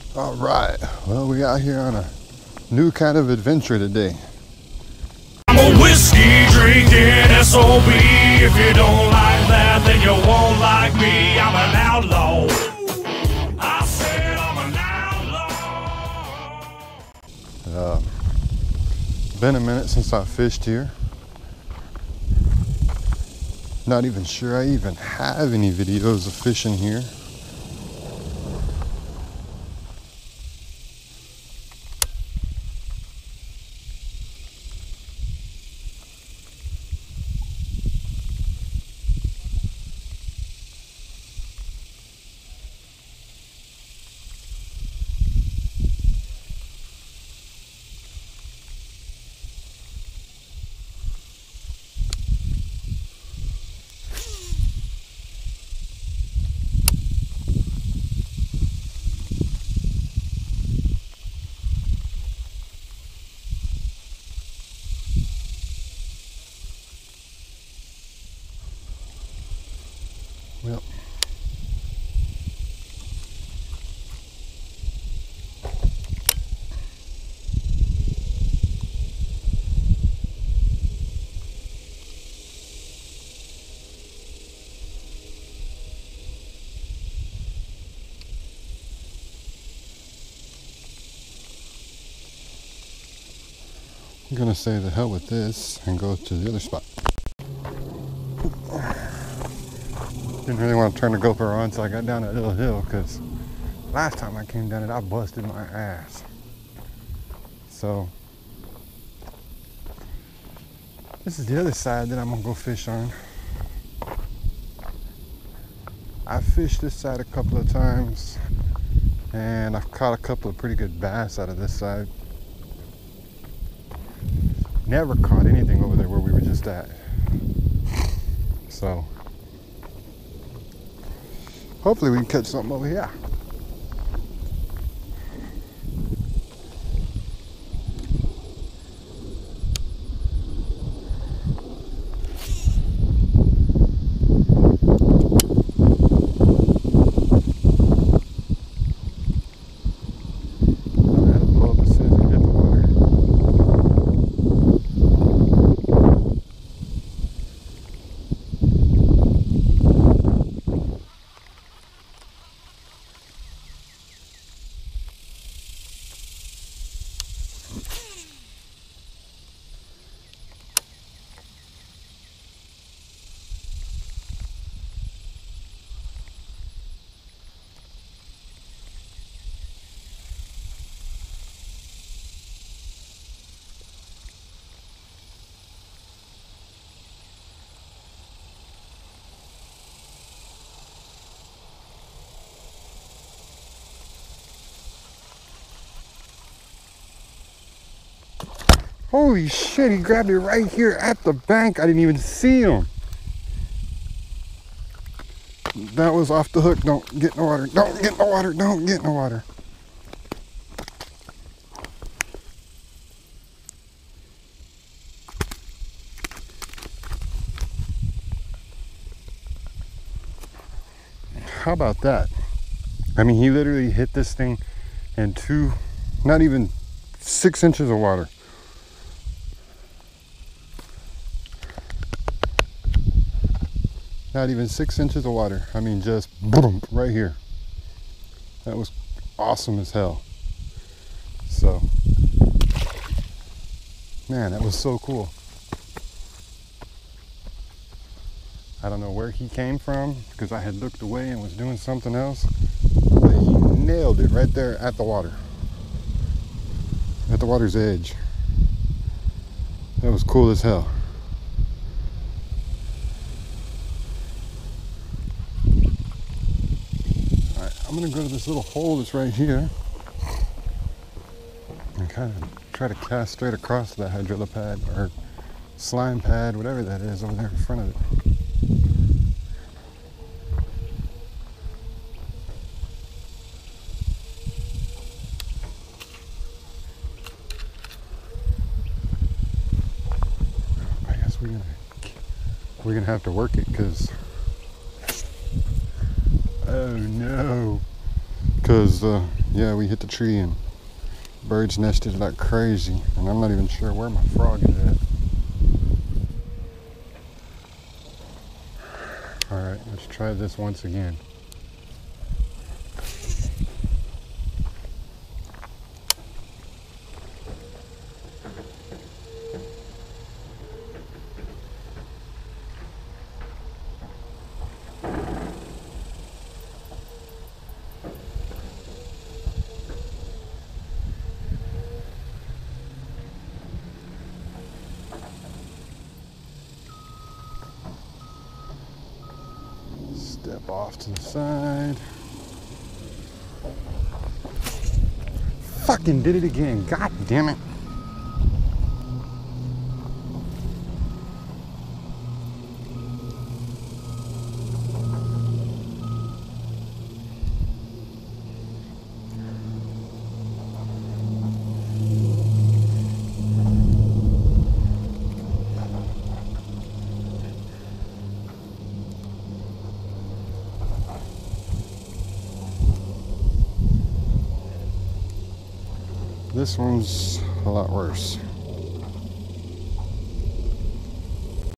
All right, well, we out here on a new kind of adventure today. I'm a whiskey drinking SOB. If you don't like that, then you won't like me. I'm an outlaw. I said I'm an outlaw. Been a minute since I fished here. Not even sure I even have any videos of fishing here. Well, I'm gonna say the hell with this and go to the other spot. Didn't really want to turn the GoPro on until I got down that little hill, because last time I came down it, I busted my ass. So this is the other side that I'm gonna go fish on. I fished this side a couple of times and I've caught a couple of pretty good bass out of this side. Never caught anything over there where we were just at. So hopefully we can catch something over here. Holy shit, he grabbed it right here at the bank. I didn't even see him. That was off the hook. Don't get in the water. Don't get in the water. Don't get in the water. How about that? I mean, he literally hit this thing in not even 6 inches of water. Not even 6 inches of water. I mean, just boom, right here. That was awesome as hell. So, man, that was so cool. I don't know where he came from, because I had looked away and was doing something else, but he nailed it right there at the water. At the water's edge. That was cool as hell. I'm gonna go to this little hole that's right here and kind of try to cast straight across that hydrilla pad or slime pad, whatever that is over there in front of it. I guess we're gonna have to work it, because oh no, because Yeah, we hit the tree and birds nested like crazy, and I'm not even sure where my frog is at. Alright, let's try this once again. Step off to the side. Fucking did it again. God damn it. This one's a lot worse.